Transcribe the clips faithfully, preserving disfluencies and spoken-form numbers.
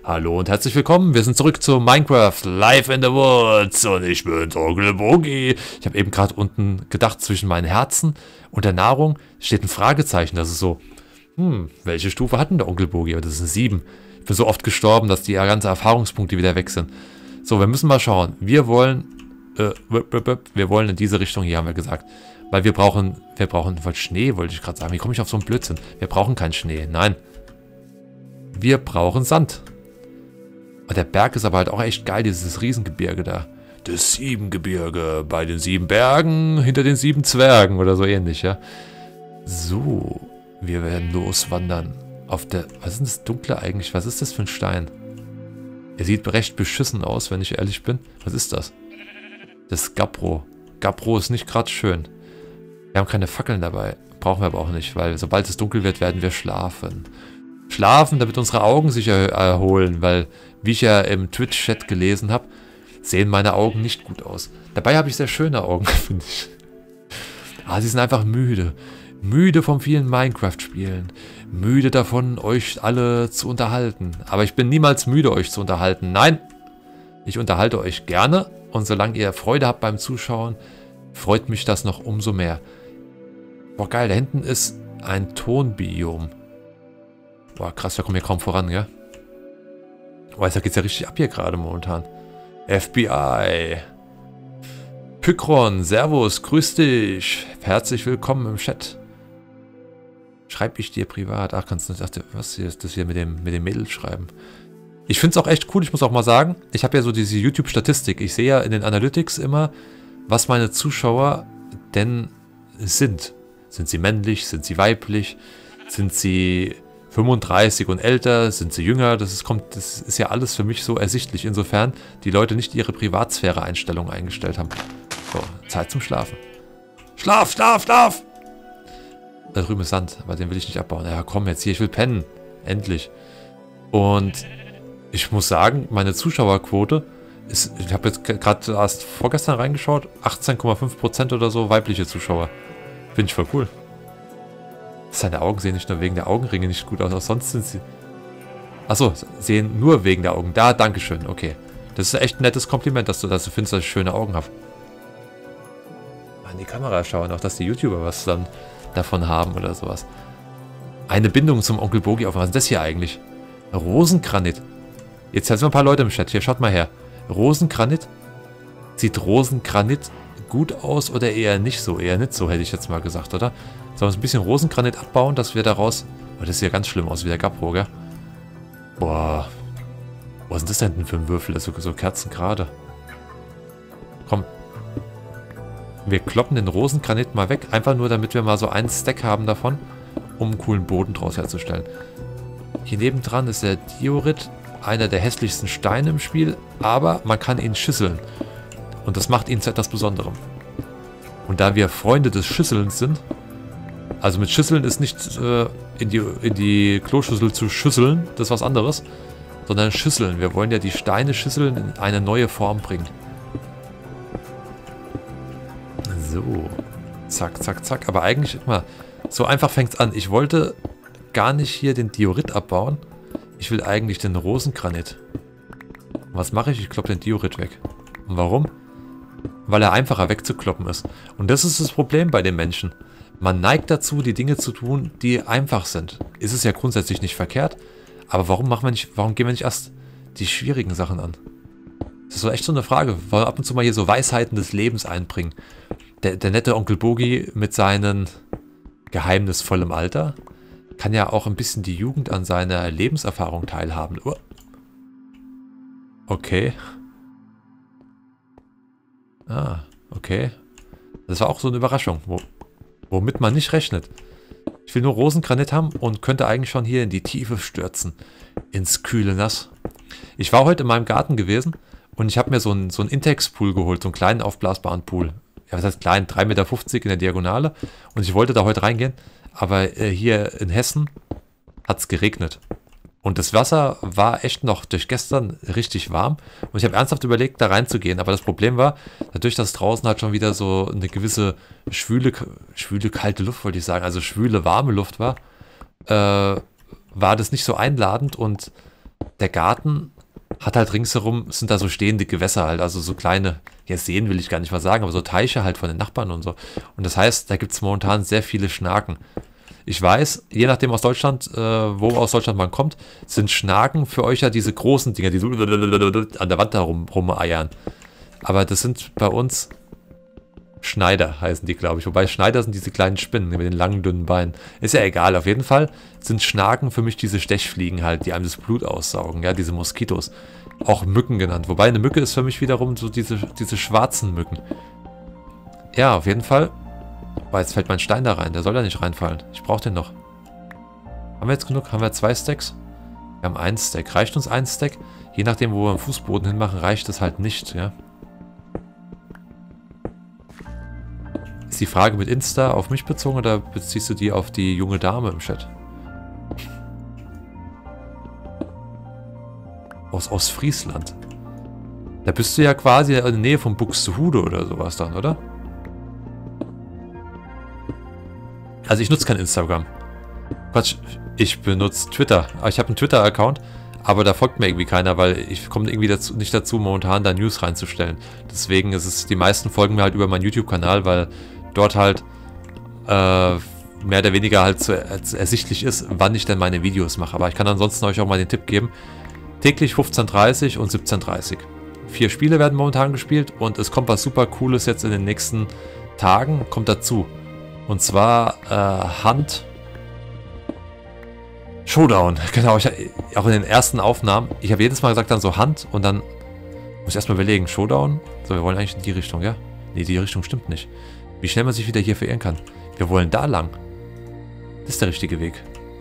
Hallo und herzlich willkommen, wir sind zurück zu Minecraft Live in the Woods und ich bin Onkel Boogie. Ich habe eben gerade unten gedacht, zwischen meinen Herzen und der Nahrung steht ein Fragezeichen. Das ist so, hm, welche Stufe hat denn der Onkel Boogie? Das ist eine sieben. Ich bin so oft gestorben, dass die ganzen Erfahrungspunkte wieder weg sind. So, wir müssen mal schauen. Wir wollen, äh, wir wollen in diese Richtung hier, haben wir gesagt. Weil wir brauchen, wir brauchen, Schnee, wollte ich gerade sagen. Wie komme ich auf so einen Blödsinn? Wir brauchen keinen Schnee, nein. Wir brauchen Sand. Und der Berg ist aber halt auch echt geil, dieses Riesengebirge da. Das Siebengebirge bei den sieben Bergen, hinter den sieben Zwergen oder so ähnlich, ja. So, wir werden loswandern. Auf der, was ist denn das Dunkle eigentlich? Was ist das für ein Stein? Er sieht recht beschissen aus, wenn ich ehrlich bin. Was ist das? Das ist Gabbro. Gabbro ist nicht gerade schön. Wir haben keine Fackeln dabei. Brauchen wir aber auch nicht, weil sobald es dunkel wird, werden wir schlafen. Schlafen, damit unsere Augen sich er erholen, weil, wie ich ja im Twitch-Chat gelesen habe, sehen meine Augen nicht gut aus. Dabei habe ich sehr schöne Augen, finde ich. Ah, sie sind einfach müde. Müde vom vielen Minecraft-Spielen. Müde davon, euch alle zu unterhalten. Aber ich bin niemals müde, euch zu unterhalten. Nein, ich unterhalte euch gerne. Und solange ihr Freude habt beim Zuschauen, freut mich das noch umso mehr. Boah, geil, da hinten ist ein Tonbiom. Boah, krass, wir kommen hier kaum voran, gell? Boah, da geht's ja richtig ab hier gerade momentan. F B I. Pykron, Servus, grüß dich. Herzlich willkommen im Chat. Schreib ich dir privat. Ach, kannst du nicht, dachte, was hier ist das hier mit dem, mit dem Mädel schreiben? Ich finde es auch echt cool, ich muss auch mal sagen, ich habe ja so diese YouTube-Statistik. Ich sehe ja in den Analytics immer, was meine Zuschauer denn sind. Sind sie männlich, sind sie weiblich, sind sie fünfunddreißig und älter, sind sie jünger, das ist, kommt, das ist ja alles für mich so ersichtlich, insofern die Leute nicht ihre Privatsphäre-Einstellungen eingestellt haben. So, Zeit zum Schlafen. Schlaf, schlaf, schlaf! Da drüben ist Sand, aber den will ich nicht abbauen. Ja, komm jetzt hier, ich will pennen. Endlich. Und ich muss sagen, meine Zuschauerquote ist, ich habe jetzt gerade erst vorgestern reingeschaut, achtzehn Komma fünf Prozent oder so weibliche Zuschauer. Finde ich voll cool. Seine Augen sehen nicht nur wegen der Augenringe nicht gut aus, auch sonst sind sie... Achso, sehen nur wegen der Augen. Da, dankeschön, okay. Das ist echt ein nettes Kompliment, dass du, dass du findest, dass ich schöne Augen habe. Mal in die Kamera schauen, auch dass die YouTuber was dann davon haben oder sowas. Eine Bindung zum Onkel Boogie auf. Was ist das hier eigentlich? Rosengranit. Jetzt sind ein paar Leute im Chat. Hier, schaut mal her. Rosengranit? Sieht Rosengranit gut aus oder eher nicht so? Eher nicht so, hätte ich jetzt mal gesagt, oder? Sollen wir uns ein bisschen Rosengranit abbauen, dass wir daraus... Oh, das sieht ja ganz schlimm aus, wie der Gabbro, gell? Boah. Was ist denn das denn für ein Würfel? Das ist so, so kerzengerade. Komm. Wir kloppen den Rosengranit mal weg. Einfach nur, damit wir mal so einen Stack haben davon, um einen coolen Boden draus herzustellen. Hier nebendran ist der Diorit, einer der hässlichsten Steine im Spiel, aber man kann ihn schüsseln. Und das macht ihn zu etwas Besonderem. Und da wir Freunde des Schüsselns sind, also mit Schüsseln ist nicht äh, in, die, in die Kloschüssel zu schüsseln, das ist was anderes, sondern schüsseln. Wir wollen ja die Steine schüsseln in eine neue Form bringen. So, zack, zack, zack. Aber eigentlich, guck mal, so einfach fängt es an. Ich wollte gar nicht hier den Diorit abbauen. Ich will eigentlich den Rosengranit. Was mache ich? Ich kloppe den Diorit weg. Und warum? Weil er einfacher wegzukloppen ist. Und das ist das Problem bei den Menschen. Man neigt dazu, die Dinge zu tun, die einfach sind. Ist es ja grundsätzlich nicht verkehrt, aber warum machen wir nicht, warum gehen wir nicht erst die schwierigen Sachen an? Das ist so echt so eine Frage. Wir wollen ab und zu mal hier so Weisheiten des Lebens einbringen. Der, der nette Onkel Boogie mit seinem geheimnisvollem Alter kann ja auch ein bisschen die Jugend an seiner Lebenserfahrung teilhaben. Oh. Okay. Ah, okay. Das war auch so eine Überraschung, wo, womit man nicht rechnet. Ich will nur Rosengranit haben und könnte eigentlich schon hier in die Tiefe stürzen. Ins kühle Nass. Ich war heute in meinem Garten gewesen und ich habe mir so einen, so einen Intex-Pool geholt, so einen kleinen aufblasbaren Pool. Ja, was heißt klein? drei Meter fünfzig in der Diagonale. Und ich wollte da heute reingehen, aber äh, hier in Hessen hat es geregnet. Und das Wasser war echt noch durch gestern richtig warm. Und ich habe ernsthaft überlegt, da reinzugehen. Aber das Problem war, dadurch, dass draußen halt schon wieder so eine gewisse schwüle, schwüle kalte Luft, wollte ich sagen, also schwüle warme Luft war, äh, war das nicht so einladend. Und der Garten hat halt ringsherum, sind da so stehende Gewässer halt, also so kleine, ja Seen will ich gar nicht mal sagen, aber so Teiche halt von den Nachbarn und so. Und das heißt, da gibt es momentan sehr viele Schnaken. Ich weiß, je nachdem aus Deutschland, äh, wo aus Deutschland man kommt, sind Schnaken für euch ja diese großen Dinger, die so an der Wand da rum, rumeiern. Aber das sind bei uns Schneider, heißen die, glaube ich. Wobei Schneider sind diese kleinen Spinnen mit den langen, dünnen Beinen. Ist ja egal, auf jeden Fall sind Schnaken für mich diese Stechfliegen halt, die einem das Blut aussaugen, ja, diese Moskitos. Auch Mücken genannt. Wobei eine Mücke ist für mich wiederum so diese, diese schwarzen Mücken. Ja, auf jeden Fall. Aber jetzt fällt mein Stein da rein, der soll da nicht reinfallen. Ich brauche den noch. Haben wir jetzt genug? Haben wir zwei Stacks? Wir haben einen Stack. Reicht uns ein Stack? Je nachdem, wo wir den Fußboden hinmachen, reicht es halt nicht, ja. Ist die Frage mit Insta auf mich bezogen oder beziehst du die auf die junge Dame im Chat? Aus Ostfriesland. Da bist du ja quasi in der Nähe von Buxtehude oder sowas dann, oder? Also ich nutze kein Instagram. Quatsch, ich benutze Twitter. Ich habe einen Twitter-Account, aber da folgt mir irgendwie keiner, weil ich komme irgendwie dazu, nicht dazu, momentan da News reinzustellen. Deswegen ist es, die meisten folgen mir halt über meinen YouTube-Kanal, weil dort halt äh, mehr oder weniger halt so ersichtlich ist, wann ich denn meine Videos mache. Aber ich kann ansonsten euch auch mal den Tipp geben. Täglich fünfzehn Uhr dreißig und siebzehn Uhr dreißig. Vier Spiele werden momentan gespielt und es kommt was super Cooles jetzt in den nächsten Tagen, kommt dazu. Und zwar äh, Hunt Showdown. Genau, ich, auch in den ersten Aufnahmen. Ich habe jedes Mal gesagt dann so Hunt und dann muss ich erstmal überlegen, Showdown? So, wir wollen eigentlich in die Richtung, ja? Nee, die Richtung stimmt nicht. Wie schnell man sich wieder hier verirren kann. Wir wollen da lang. Das ist der richtige Weg.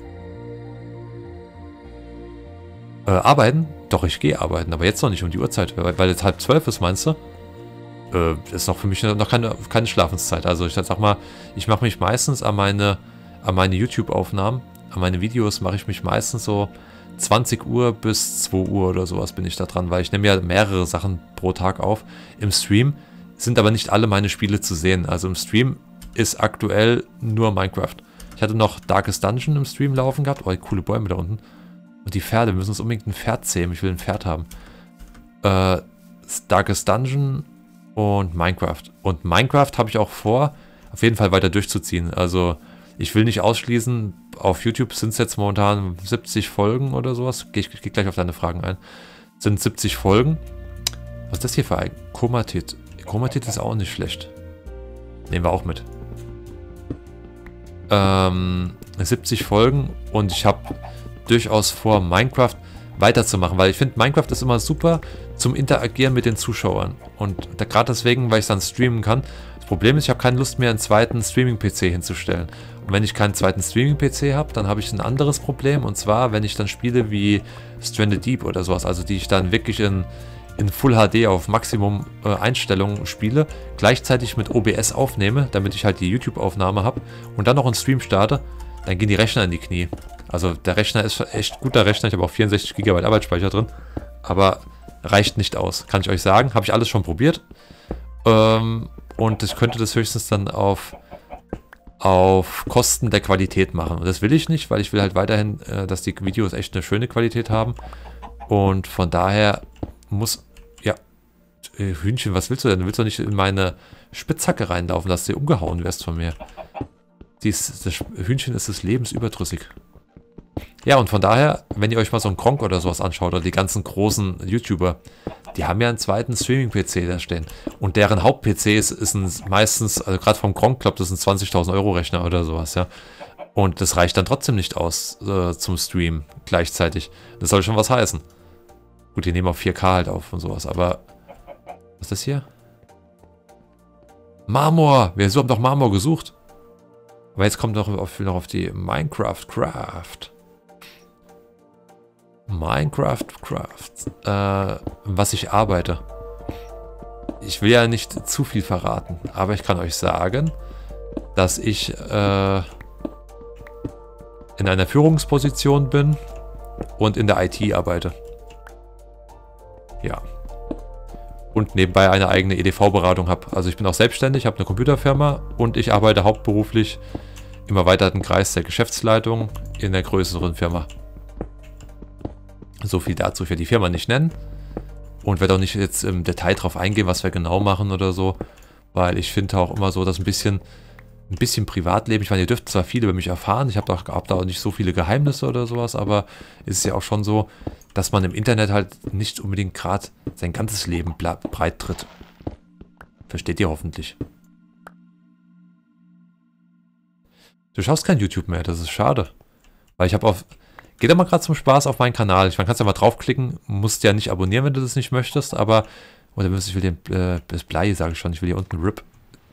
Äh, arbeiten? Doch, ich gehe arbeiten, aber jetzt noch nicht um die Uhrzeit, weil, weil jetzt halb zwölf ist, meinst du? Äh, ist noch für mich noch keine, keine Schlafenszeit. Also ich sag mal, ich mache mich meistens an meine, an meine YouTube-Aufnahmen, an meine Videos mache ich mich meistens so zwanzig Uhr bis zwei Uhr oder sowas bin ich da dran, weil ich nehme ja mehrere Sachen pro Tag auf. Im Stream sind aber nicht alle meine Spiele zu sehen. Also im Stream ist aktuell nur Minecraft. Ich hatte noch Darkest Dungeon im Stream laufen gehabt. Oh, die coole Bäume da unten. Und die Pferde, wir müssen uns unbedingt ein Pferd zähmen. Ich will ein Pferd haben. Äh, Darkest Dungeon und Minecraft. Und Minecraft habe ich auch vor, auf jeden Fall weiter durchzuziehen. Also ich will nicht ausschließen, auf YouTube sind es jetzt momentan siebzig Folgen oder sowas. Gehe ich geh gleich auf deine Fragen ein. Sind siebzig Folgen. Was ist das hier für ein Chromatit? Chromatit ist auch nicht schlecht. Nehmen wir auch mit. Ähm, siebzig Folgen und ich habe durchaus vor, Minecraft weiterzumachen, weil ich finde, Minecraft ist immer super zum Interagieren mit den Zuschauern. Und da, gerade deswegen, weil ich dann streamen kann. Das Problem ist, ich habe keine Lust mehr, einen zweiten Streaming-P C hinzustellen. Und wenn ich keinen zweiten Streaming-P C habe, dann habe ich ein anderes Problem. Und zwar, wenn ich dann Spiele wie Stranded Deep oder sowas, also die ich dann wirklich in, in Full H D auf Maximum äh, Einstellungen spiele, gleichzeitig mit O B S aufnehme, damit ich halt die YouTube-Aufnahme habe und dann noch einen Stream starte, dann gehen die Rechner in die Knie. Also der Rechner ist echt guter Rechner, ich habe auch vierundsechzig Gigabyte Arbeitsspeicher drin, aber reicht nicht aus, kann ich euch sagen. Habe ich alles schon probiert ähm, und ich könnte das höchstens dann auf, auf Kosten der Qualität machen. Und das will ich nicht, weil ich will halt weiterhin, äh, dass die Videos echt eine schöne Qualität haben und von daher muss, ja, äh, Hühnchen, was willst du denn? Du willst doch nicht in meine Spitzhacke reinlaufen, dass du umgehauen wirst von mir. Dies, das Hühnchen ist des Lebens überdrüssig. Ja, und von daher, wenn ihr euch mal so einen Gronkh oder sowas anschaut, oder die ganzen großen YouTuber, die haben ja einen zweiten Streaming-P C da stehen. Und deren Haupt-P C ist, ist ein, meistens, also gerade vom Gronkh, glaube das ist ein zwanzigtausend Euro Rechner oder sowas, ja. Und das reicht dann trotzdem nicht aus äh, zum Stream gleichzeitig. Das soll schon was heißen. Gut, die nehmen auf vier K halt auf und sowas, aber was ist das hier? Marmor! Wir haben doch Marmor gesucht. Aber jetzt kommt noch auf, noch auf die Minecraft Craft. Minecraft Craft. Äh, was ich arbeite. Ich will ja nicht zu viel verraten, aber ich kann euch sagen, dass ich äh, in einer Führungsposition bin und in der I T arbeite. Ja. Und nebenbei eine eigene E D V-Beratung habe. Also ich bin auch selbstständig, habe eine Computerfirma und ich arbeite hauptberuflich im erweiterten Kreis der Geschäftsleitung in der größeren Firma. So viel dazu. Ich werde die Firma nicht nennen. Und werde auch nicht jetzt im Detail drauf eingehen, was wir genau machen oder so. Weil ich finde auch immer so, dass ein bisschen, ein bisschen Privatleben. Ich meine, ihr dürft zwar viel über mich erfahren. Ich habe da, hab da auch nicht so viele Geheimnisse oder sowas. Aber es ist ja auch schon so, dass man im Internet halt nicht unbedingt gerade sein ganzes Leben breit tritt. Versteht ihr hoffentlich. Du schaust kein YouTube mehr, das ist schade. Weil ich habe auf... Geh da mal gerade zum Spaß auf meinen Kanal. Ich meine, kannst ja mal draufklicken, musst ja nicht abonnieren, wenn du das nicht möchtest, aber... Oder ich will den... Äh, das Blei, sage ich schon, ich will hier unten R I P,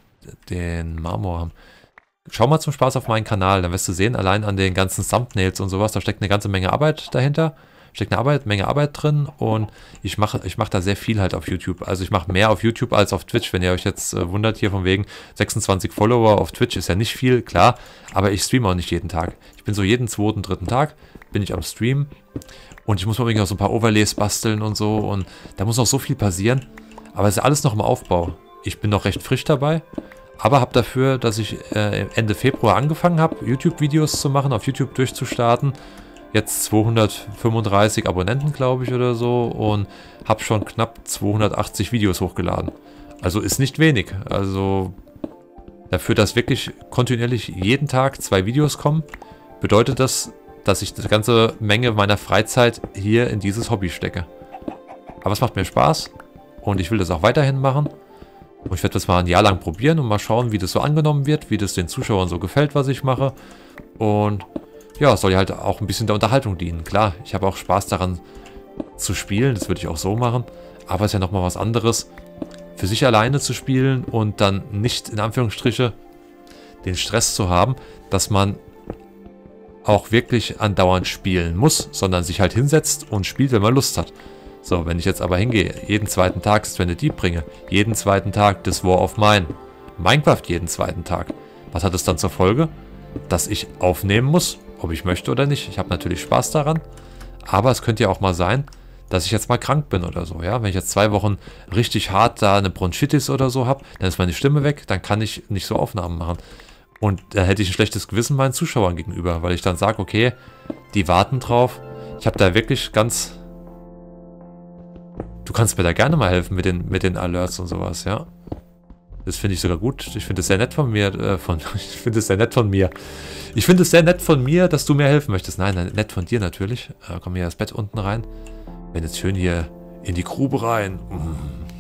den Marmor haben. Schau mal zum Spaß auf meinen Kanal, dann wirst du sehen, allein an den ganzen Thumbnails und sowas, da steckt eine ganze Menge Arbeit dahinter. Steckt eine Arbeit, Menge Arbeit drin und ich mache ich mach da sehr viel halt auf YouTube. Also ich mache mehr auf YouTube als auf Twitch, wenn ihr euch jetzt äh, wundert hier von wegen sechsundzwanzig Follower auf Twitch ist ja nicht viel, klar, aber ich streame auch nicht jeden Tag. Ich bin so jeden zweiten, dritten Tag bin ich am Stream und ich muss mal noch so ein paar Overlays basteln und so und da muss noch so viel passieren, aber es ist alles noch im Aufbau. Ich bin noch recht frisch dabei, aber habe dafür, dass ich äh, Ende Februar angefangen habe, YouTube-Videos zu machen, auf YouTube durchzustarten. Jetzt zweihundertfünfunddreißig Abonnenten, glaube ich, oder so. Und habe schon knapp zweihundertachtzig Videos hochgeladen. Also ist nicht wenig. Also dafür, dass wirklich kontinuierlich jeden Tag zwei Videos kommen, bedeutet das, dass ich eine ganze Menge meiner Freizeit hier in dieses Hobby stecke. Aber es macht mir Spaß. Und ich will das auch weiterhin machen. Und ich werde das mal ein Jahr lang probieren und mal schauen, wie das so angenommen wird. Wie das den Zuschauern so gefällt, was ich mache. Und... ja, es soll ja halt auch ein bisschen der Unterhaltung dienen. Klar, ich habe auch Spaß daran zu spielen, das würde ich auch so machen. Aber es ist ja nochmal was anderes, für sich alleine zu spielen und dann nicht in Anführungsstriche den Stress zu haben, dass man auch wirklich andauernd spielen muss, sondern sich halt hinsetzt und spielt, wenn man Lust hat. So, wenn ich jetzt aber hingehe, jeden zweiten Tag Stranded Deep bringe, jeden zweiten Tag das War of Mine, Minecraft jeden zweiten Tag, was hat es dann zur Folge? Dass ich aufnehmen muss, ob ich möchte oder nicht. Ich habe natürlich Spaß daran, aber es könnte ja auch mal sein, dass ich jetzt mal krank bin oder so. Ja, wenn ich jetzt zwei Wochen richtig hart da eine Bronchitis oder so habe, dann ist meine Stimme weg, dann kann ich nicht so Aufnahmen machen. Und da hätte ich ein schlechtes Gewissen meinen Zuschauern gegenüber, weil ich dann sage, okay, die warten drauf. Ich habe da wirklich ganz... Du kannst mir da gerne mal helfen mit den, mit den Alerts und sowas, ja. Das finde ich sogar gut. Ich finde es sehr nett von mir. Äh, von, ich finde es sehr nett von mir. Ich finde es sehr nett von mir, dass du mir helfen möchtest. Nein, nein, nett von dir natürlich. Äh, komm hier das Bett unten rein. Wenn jetzt schön hier in die Grube rein. Mm.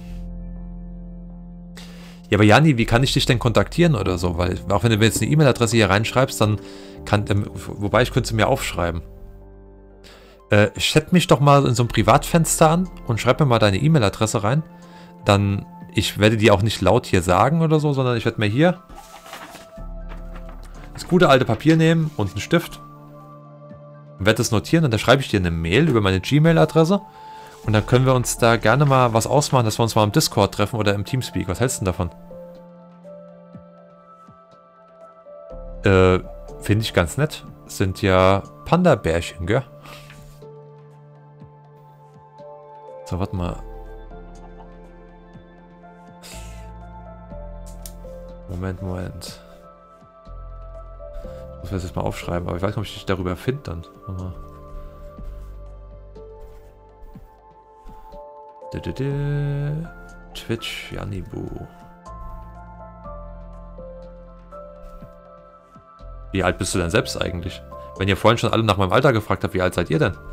Ja, aber Jani, wie kann ich dich denn kontaktieren oder so? Weil, auch wenn du mir jetzt eine E-Mail-Adresse hier reinschreibst, dann kann, ähm, wobei ich könnte sie mir aufschreiben. Äh, chat mich doch mal in so einem Privatfenster an und schreib mir mal deine E-Mail-Adresse rein. Dann... Ich werde die auch nicht laut hier sagen oder so, sondern ich werde mir hier das gute alte Papier nehmen und einen Stift und werde das notieren und dann schreibe ich dir eine Mail über meine Gmail-Adresse und dann können wir uns da gerne mal was ausmachen, dass wir uns mal im Discord treffen oder im Teamspeak. Was hältst du denn davon? Äh, finde ich ganz nett. Das sind ja Panda-Bärchen, gell? So, warte mal. Moment, Moment. Ich muss das jetzt mal aufschreiben, aber ich weiß nicht, ob ich dich darüber finde dann. Twitch, Janibu. Wie alt bist du denn selbst eigentlich? Wenn ihr vorhin schon alle nach meinem Alter gefragt habt, wie alt seid ihr denn?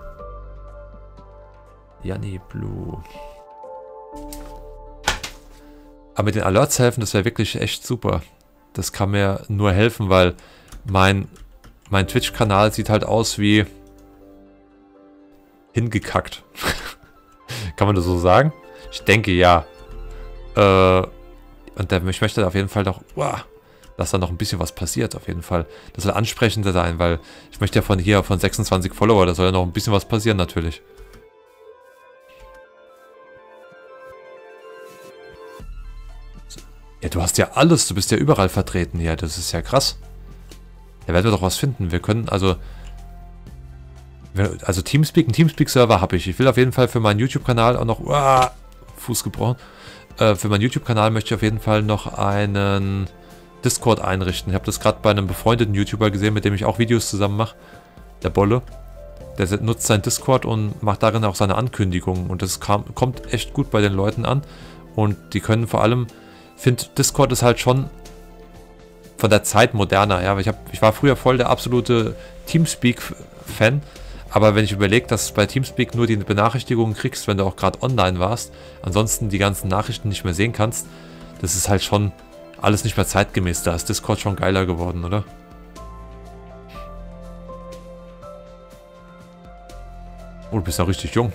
Janiblu. Aber mit den Alerts helfen, das wäre wirklich echt super. Das kann mir nur helfen, weil mein, mein Twitch-Kanal sieht halt aus wie hingekackt. Kann man das so sagen? Ich denke ja. Äh, und der, ich möchte auf jeden Fall noch, wow, dass da noch ein bisschen was passiert, auf jeden Fall. Das soll ansprechender sein, weil ich möchte ja von hier, von sechsundzwanzig Follower, da soll ja noch ein bisschen was passieren natürlich. Ja, du hast ja alles, du bist ja überall vertreten hier, das ist ja krass. Da werden wir doch was finden. Wir können, also... Also Teamspeak, einen Teamspeak-Server habe ich. Ich will auf jeden Fall für meinen YouTube-Kanal auch noch... Uah, Fuß gebrochen. Äh, für meinen YouTube-Kanal möchte ich auf jeden Fall noch einen Discord einrichten. Ich habe das gerade bei einem befreundeten YouTuber gesehen, mit dem ich auch Videos zusammen mache. Der Bolle. Der nutzt sein Discord und macht darin auch seine Ankündigungen. Und das kam, kommt echt gut bei den Leuten an. Und die können vor allem, finde Discord ist halt schon von der Zeit moderner. Ja, ich, hab, ich war früher voll der absolute Teamspeak-Fan. Aber wenn ich überlege, dass du bei Teamspeak nur die Benachrichtigungen kriegst, wenn du auch gerade online warst, ansonsten die ganzen Nachrichten nicht mehr sehen kannst, das ist halt schon alles nicht mehr zeitgemäß. Da ist Discord schon geiler geworden, oder? Oh, du bist ja richtig jung.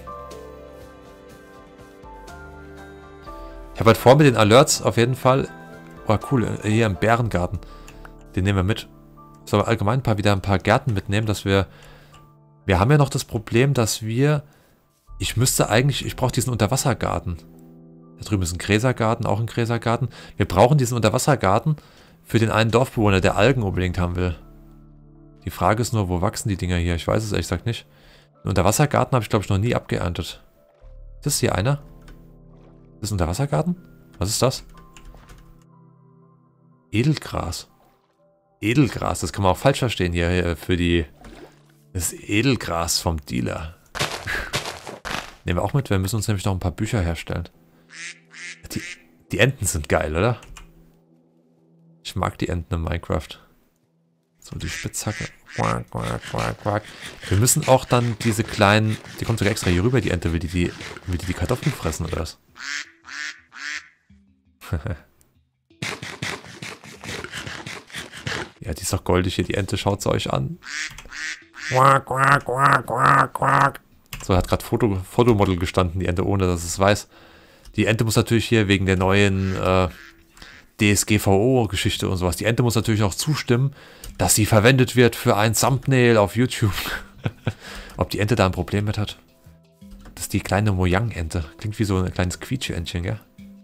Ich habe halt vor mit den Alerts auf jeden Fall... Oh, cool, hier im Bärengarten. Den nehmen wir mit. Sollen wir allgemein ein paar, wieder ein paar Gärten mitnehmen, dass wir... Wir haben ja noch das Problem, dass wir... Ich müsste eigentlich... Ich brauche diesen Unterwassergarten. Da drüben ist ein Gräsergarten, auch ein Gräsergarten. Wir brauchen diesen Unterwassergarten für den einen Dorfbewohner, der Algen unbedingt haben will. Die Frage ist nur, wo wachsen die Dinger hier? Ich weiß es ehrlich gesagt nicht. Den Unterwassergarten habe ich, glaube ich, noch nie abgeerntet. Ist das hier einer? Das ist ein Unterwassergarten? Was ist das? Edelgras. Edelgras, das kann man auch falsch verstehen hier für die... Das ist Edelgras vom Dealer. Nehmen wir auch mit, wir müssen uns nämlich noch ein paar Bücher herstellen. Die, die Enten sind geil, oder? Ich mag die Enten in Minecraft. So, die Spitzhacke. Quack, quack, quack, quack. Wir müssen auch dann diese kleinen... Die kommt sogar extra hier rüber, die Ente. Will die die, will die, die Kartoffeln fressen, oder was? Ja, die ist doch goldig hier. Die Ente schaut sie euch an. Quack, quack, quack, quack, quack. So, hat gerade Foto, Fotomodel gestanden, die Ente, ohne dass es weiß. Die Ente muss natürlich hier wegen der neuen äh, D S G V O-Geschichte und sowas. Die Ente muss natürlich auch zustimmen, dass sie verwendet wird für ein Thumbnail auf YouTube. Ob die Ente da ein Problem mit hat? Das ist die kleine Mojang-Ente. Klingt wie so ein kleines Quietsche-Entchen, gell?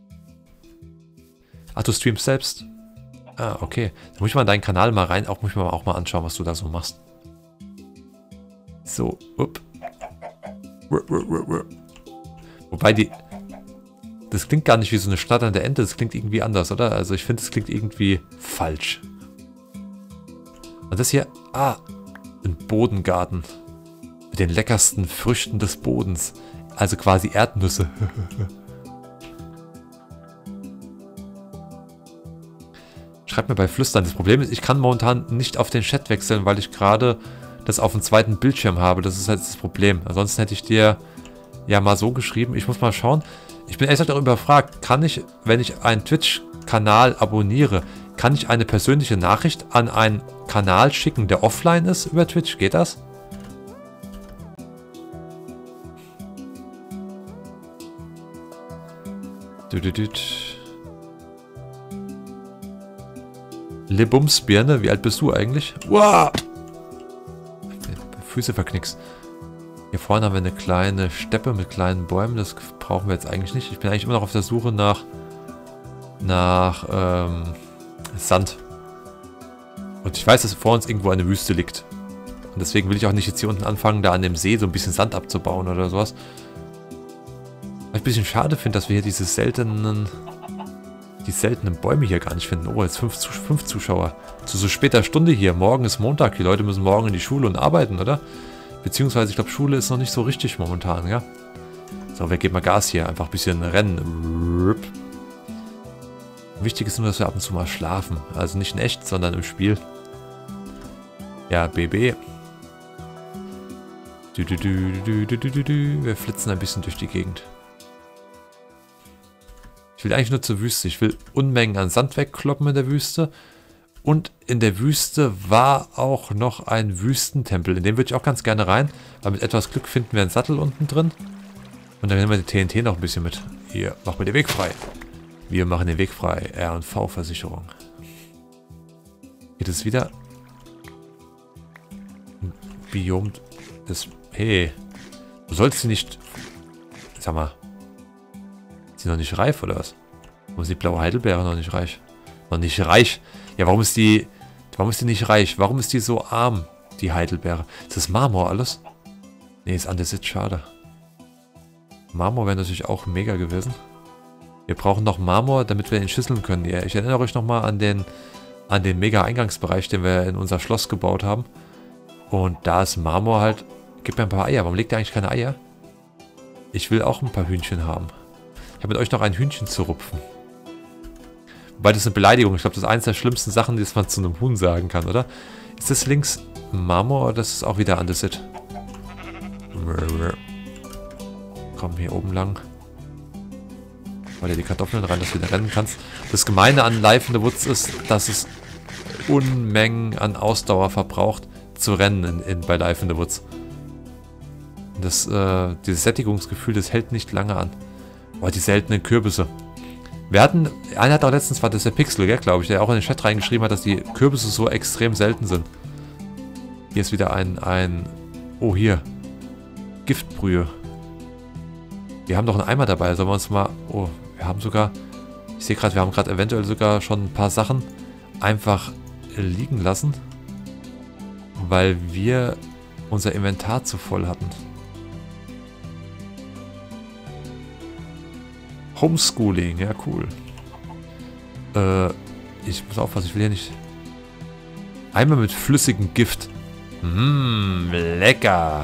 Ach, du streamst selbst? Ah, okay. Da muss ich mal in deinen Kanal mal rein. Auch muss ich mir auch mal anschauen, was du da so machst. So, upp. Wobei die... Das klingt gar nicht wie so eine schnatternde Ente. Das klingt irgendwie anders, oder? Also ich finde, es klingt irgendwie falsch. Und das hier... Ah, ein Bodengarten. Mit den leckersten Früchten des Bodens. Also quasi Erdnüsse. Schreibt mir bei Flüstern. Das Problem ist, ich kann momentan nicht auf den Chat wechseln, weil ich gerade das auf dem zweiten Bildschirm habe. Das ist halt das Problem. Ansonsten hätte ich dir ja mal so geschrieben. Ich muss mal schauen. Ich bin ehrlich gesagt darüber gefragt, kann ich, wenn ich einen Twitch-Kanal abonniere, kann ich eine persönliche Nachricht an einen Kanal schicken, der offline ist über Twitch? Geht das? Lebumsbirne, wie alt bist du eigentlich? Wow! Füße verknickst. Hier vorne haben wir eine kleine Steppe mit kleinen Bäumen. Das brauchen wir jetzt eigentlich nicht. Ich bin eigentlich immer noch auf der Suche nach nach ähm, Sand. Und ich weiß, dass vor uns irgendwo eine Wüste liegt. Und deswegen will ich auch nicht jetzt hier unten anfangen, da an dem See so ein bisschen Sand abzubauen oder sowas. Was ich ein bisschen schade finde, dass wir hier diese seltenen die seltenen Bäume hier gar nicht finden. Oh, jetzt fünf, fünf Zuschauer. Zu so später Stunde hier. Morgen ist Montag. Die Leute müssen morgen in die Schule und arbeiten, oder? Beziehungsweise, ich glaube, Schule ist noch nicht so richtig momentan, ja? So, wir geben mal Gas hier. Einfach ein bisschen rennen. Wichtig ist nur, dass wir ab und zu mal schlafen. Also nicht in echt, sondern im Spiel. Ja, B B. Du, du, du, du, du, du, du. Wir flitzen ein bisschen durch die Gegend. Ich will eigentlich nur zur Wüste. Ich will Unmengen an Sand wegkloppen in der Wüste. Und in der Wüste war auch noch ein Wüstentempel. In den würde ich auch ganz gerne rein. Aber mit etwas Glück finden wir einen Sattel unten drin. Und dann nehmen wir die T N T noch ein bisschen mit. Hier, machen wir den Weg frei. Wir machen den Weg frei. R und V-Versicherung. Geht es wieder? Ein Biom des... Hey, du sollst sie nicht... Sag mal... Ist die noch nicht reif, oder was? Warum ist die blaue Heidelbeere noch nicht reich? Noch nicht reich? Ja, warum ist die... Warum ist die nicht reich? Warum ist die so arm, die Heidelbeere? Ist das Marmor alles? Nee, ist Andesit, schade. Marmor wäre natürlich auch mega gewesen. Wir brauchen noch Marmor, damit wir ihn schüsseln können. Ja, ich erinnere euch nochmal an den, an den Mega-Eingangsbereich, den wir in unser Schloss gebaut haben. Und da ist Marmor halt Gib mir ein paar Eier. Warum legt ihr eigentlich keine Eier? Ich will auch ein paar Hühnchen haben. Ich habe mit euch noch ein Hühnchen zu rupfen. Wobei das ist eine Beleidigung. Ich glaube, das ist eines der schlimmsten Sachen, die man zu einem Huhn sagen kann, oder? Ist das links Marmor oder das ist auch wieder Andesit? Komm hier oben lang. Weil dir die Kartoffeln rein, dass du wieder rennen kannst. Das Gemeine an Life in the Woods ist, dass es Unmengen an Ausdauer verbraucht, zu rennen in, in, bei Life in the Woods. Das, äh, dieses Sättigungsgefühl, das hält nicht lange an. Boah, die seltenen Kürbisse. Wir hatten, einer hat auch letztens, war das der Pixel, gell, glaube ich, der auch in den Chat reingeschrieben hat, dass die Kürbisse so extrem selten sind. Hier ist wieder ein, ein, oh hier, Giftbrühe. Wir haben doch einen Eimer dabei, sollen wir uns mal, oh, wir haben sogar, ich sehe gerade, wir haben gerade eventuell sogar schon ein paar Sachen einfach liegen lassen, weil wir unser Inventar zu voll hatten. Homeschooling, ja cool. Äh, ich muss aufpassen, ich will hier nicht... Einmal mit flüssigem Gift. Mmm, lecker.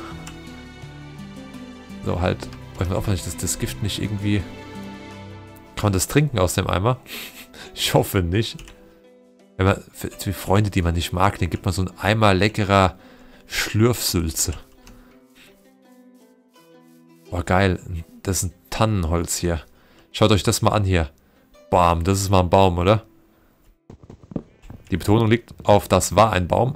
So, halt. Ich muss aufpassen, dass das Gift nicht irgendwie... Kann man das trinken aus dem Eimer? Ich hoffe nicht. Wenn man, für die Freunde, die man nicht mag, den gibt man so einen Eimer leckerer Schlürfsülze. Boah, geil. Das ist ein Tannenholz hier. Schaut euch das mal an hier. Bam, das ist mal ein Baum, oder? Die Betonung liegt auf, das war ein Baum.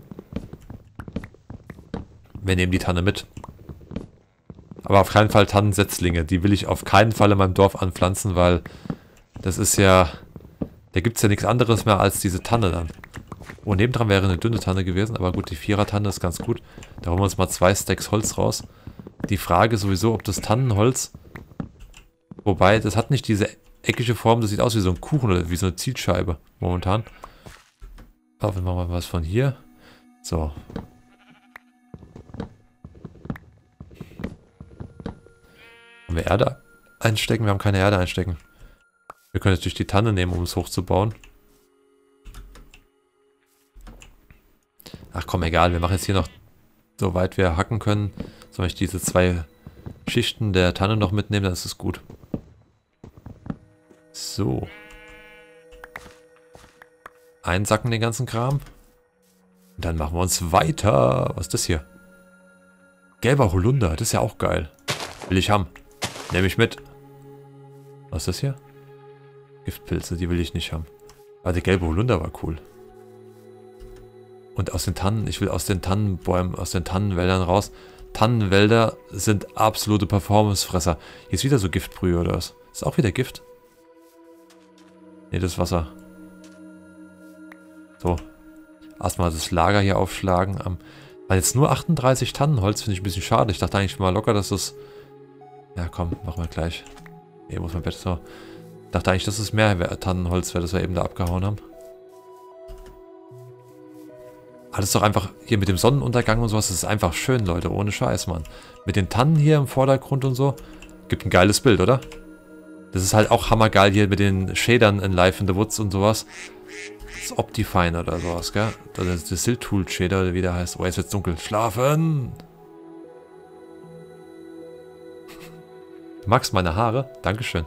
Wir nehmen die Tanne mit. Aber auf keinen Fall Tannensetzlinge. Die will ich auf keinen Fall in meinem Dorf anpflanzen, weil das ist ja... Da gibt es ja nichts anderes mehr als diese Tanne dann. Oh, nebendran wäre eine dünne Tanne gewesen, aber gut, die Vierer-Tanne ist ganz gut. Da holen wir uns mal zwei Stacks Holz raus. Die Frage sowieso, ob das Tannenholz... Wobei, das hat nicht diese eckige Form, das sieht aus wie so ein Kuchen oder wie so eine Zielscheibe momentan. Aber wir machen mal was von hier. So. Haben wir Erde einstecken? Wir haben keine Erde einstecken. Wir können natürlich die Tanne nehmen, um es hochzubauen. Ach komm, egal. Wir machen jetzt hier noch, soweit wir hacken können. Soll ich diese zwei Schichten der Tanne noch mitnehmen, dann ist es gut. So. Einsacken den ganzen Kram. Und dann machen wir uns weiter. Was ist das hier? Gelber Holunder, das ist ja auch geil. Will ich haben. Nehme ich mit. Was ist das hier? Giftpilze, die will ich nicht haben. Aber der gelbe Holunder war cool. Und aus den Tannen, ich will aus den Tannenbäumen, aus den Tannenwäldern raus. Tannenwälder sind absolute Performancefresser. Hier ist wieder so Giftbrühe oder was? Ist auch wieder Gift? Ne, das ist Wasser. So. Erstmal das Lager hier aufschlagen. Um, weil jetzt nur achtunddreißig Tannenholz finde ich ein bisschen schade. Ich dachte eigentlich mal locker, dass das... Ja komm, machen wir gleich. Hier muss man besser... Ich dachte eigentlich, dass es mehr Tannenholz wäre, das wir eben da abgehauen haben. Alles doch einfach hier mit dem Sonnenuntergang und sowas. Das ist einfach schön, Leute. Ohne Scheiß, Mann. Mit den Tannen hier im Vordergrund und so. Gibt ein geiles Bild, oder? Das ist halt auch hammergeil hier mit den Shadern in Life in the Woods und sowas. Das ist Optifine oder sowas, gell? Das ist der Siltool Shader, oder wie der heißt. Oh, jetzt wird's dunkel. Schlafen! Du magst meine Haare? Dankeschön.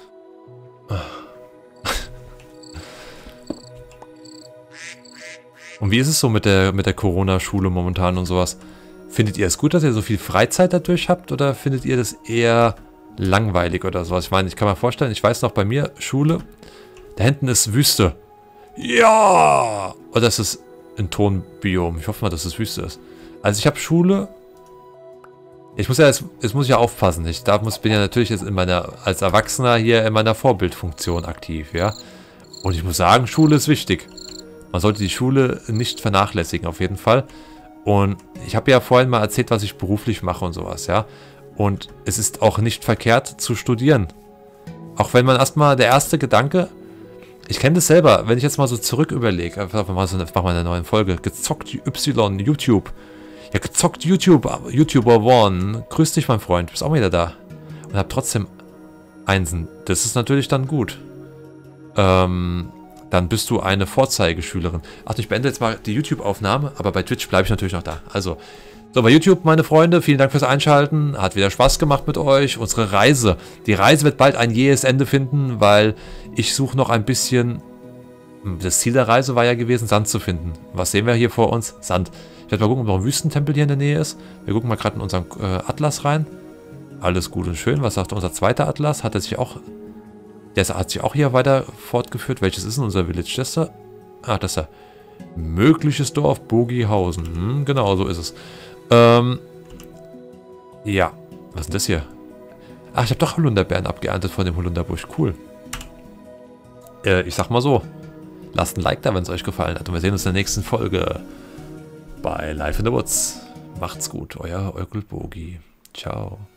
Und wie ist es so mit der, mit der Corona-Schule momentan und sowas? Findet ihr es gut, dass ihr so viel Freizeit dadurch habt? Oder findet ihr das eher langweilig oder sowas? Ich meine, ich kann mir vorstellen, ich weiß noch bei mir, Schule, da hinten ist Wüste. Ja! Oder ist es ein Tonbiom? Ich hoffe mal, dass es Wüste ist. Also ich habe Schule... Ich muss ja, jetzt, jetzt muss ich ja aufpassen. Ich da muss, bin ja natürlich jetzt in meiner, als Erwachsener hier in meiner Vorbildfunktion aktiv, ja. Und ich muss sagen, Schule ist wichtig. Man sollte die Schule nicht vernachlässigen, auf jeden Fall. Und ich habe ja vorhin mal erzählt, was ich beruflich mache und sowas, ja. Und es ist auch nicht verkehrt zu studieren. Auch wenn man erstmal, der erste Gedanke, ich kenne das selber, wenn ich jetzt mal so zurück überlege, einfach mal so, mach mal eine neue Folge, gezockt Y, YouTube. Ja, gezockt YouTube, YouTuber One. Grüß dich, mein Freund, du bist auch wieder da. Und hab trotzdem Einsen. Das ist natürlich dann gut. Ähm, dann bist du eine Vorzeigeschülerin. Ach, ich beende jetzt mal die YouTube-Aufnahme, aber bei Twitch bleibe ich natürlich noch da. Also, So, bei YouTube, meine Freunde, vielen Dank fürs Einschalten. Hat wieder Spaß gemacht mit euch. Unsere Reise. Die Reise wird bald ein jähes Ende finden, weil ich suche noch ein bisschen... Das Ziel der Reise war ja gewesen, Sand zu finden. Was sehen wir hier vor uns? Sand. Ich werde mal gucken, ob noch ein Wüstentempel hier in der Nähe ist. Wir gucken mal gerade in unseren äh, Atlas rein. Alles gut und schön. Was sagt unser zweiter Atlas? Hat er sich auch... Der hat sich auch hier weiter fortgeführt. Welches ist denn unser Village? Das ist da... Ah, das ist da. Mögliches Dorf, Bogihausen. Hm, genau, so ist es. Ähm... Ja. Was ist denn das hier? Ach, ich habe doch Holunderbeeren abgeerntet von dem Holunderbusch. Cool. Äh, ich sag mal so. Lasst ein Like da, wenn es euch gefallen hat. Und wir sehen uns in der nächsten Folge bei Life in the Woods. Macht's gut, euer Onkel Bogi. Ciao.